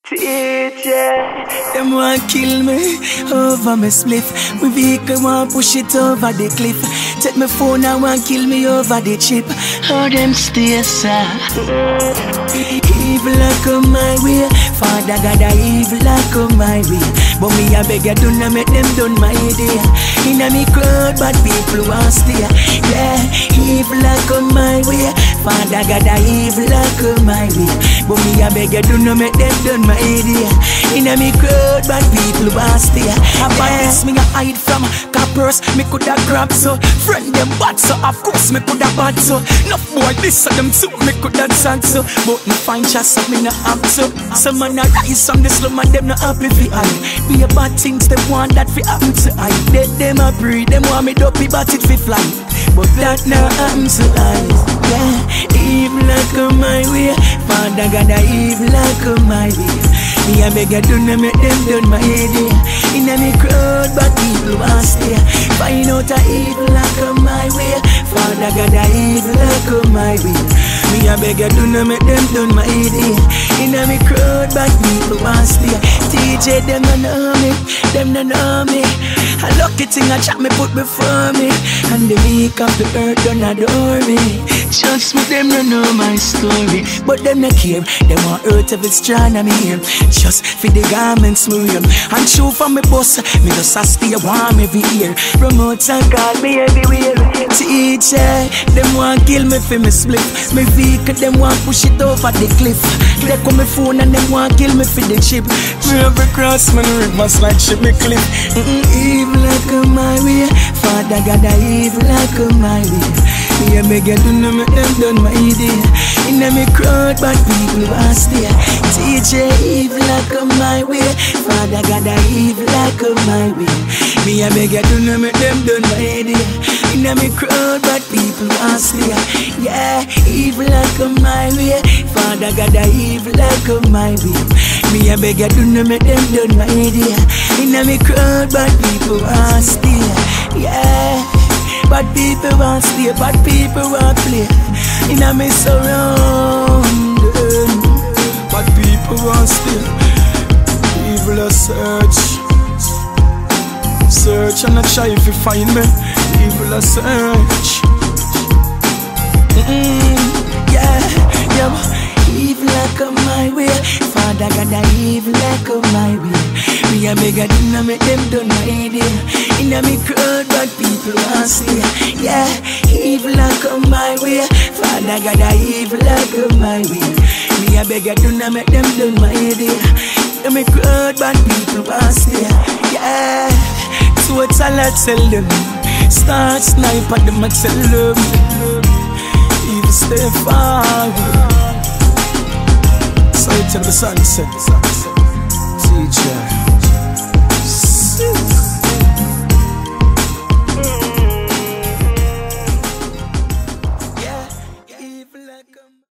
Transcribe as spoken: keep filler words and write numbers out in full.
Teacher, them want kill me over my spliff. My vehicle want push it over the cliff. Take my phone and want kill me over the chip. How them stay sad? Evil a come my way. Father God a evil a come my way. But me a beg you do not make them done my idea. Inna me crowd bad people want stay. Yeah, evil a come my way. Father God a evil a come my way. But me a beg you do not make them done my idea. Inna me crowd bad people want stay. About this me a hide from coppers. Me coulda grab so friend them bad so of course me coulda bad so. No boy this so them too me coulda sad so. But me find chance so me not have to. Some man a rise from the slum and them not happy fi I. Be a bad things them want that fi happen to I. Dead them a breed them want me dopey but it fi fly. But that now happen to I. Yeah, evil a come my way. Father God a evil a come my way. Me a beg you do not make them done my idea. Inna me crowd but people want stay. Find out a evil a come my way. Father God a evil a come my way. Me a beg you do not make them done my idea. Inna me crowd but people want stay. D J them no know me, them no know me. A lucky thing a chat me put before me. And the weak of the earth don't adore me. Just me them no know my story. But them no care, them want earth of its strong and me here. Just for the garments me wear. And shoe for me boss, me just a stay warm every year. Promote and call me everywhere. Teacher, them want kill me for me split. Me vehicle, them want push it over the cliff. They call me phone and them want kill me for the chip. Me every cross, man, rivers like ship me cliff. Mm-mm, evil a come my way. Father God a evil a come my way. Me a beg you do not make them done my idea. Inna me crowd but people want stay. Teacher, evil a come my way. Father God a evil a come my way. Me a beg you do not make them done my idea. Inna me crowd but people want stay. Yeah, evil a come my way. Father God a evil a come my way. Me a beg you do not make them done my idea. Inna me crowd but people want stay. Yeah, but people want stay, but people want play. Inna me surround them, but people want stay. Evil a search, search and a try if you find me. Evil a search. Mm-mm, yeah, yeah. Evil a come my way. Father God a evil a come my way. Me a beg you do not make them done my idea. Inna me crowd but people want stay. Yeah, evil a come my way. Father God a evil a come my way. Me a beg you do not make them done my idea. Inna me crowd but people want stay. Yeah, so it's all I tell them. Start snipe at them and tell them. Even stay far away. So you tell the sunset. Teacher.